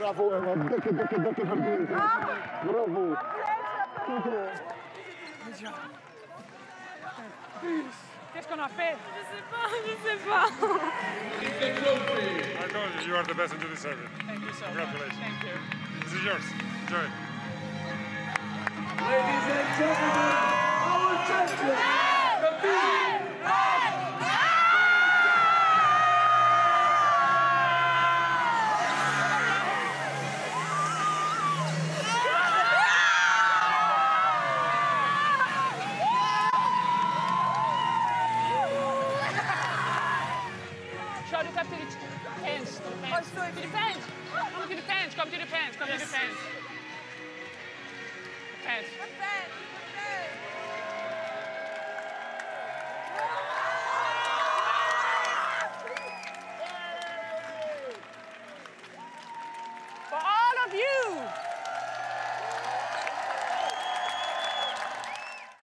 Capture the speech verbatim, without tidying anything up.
Bravo, Eva. Dikke, dikke, dikke verdiend. Bravo. Qu'est-ce qu'on a fait? Je sais pas, je sais pas. I told you, you are the best and you deserve it. Thank you so much. Congratulations. Thank you. This is yours. Enjoy. Ladies and gentlemen, our champion, Khabib. Show the cup to the pants. To the pants. Oh, sorry. To the pants. Come to the pants. Come to the pants. Come to the pants. Pants. Perfect.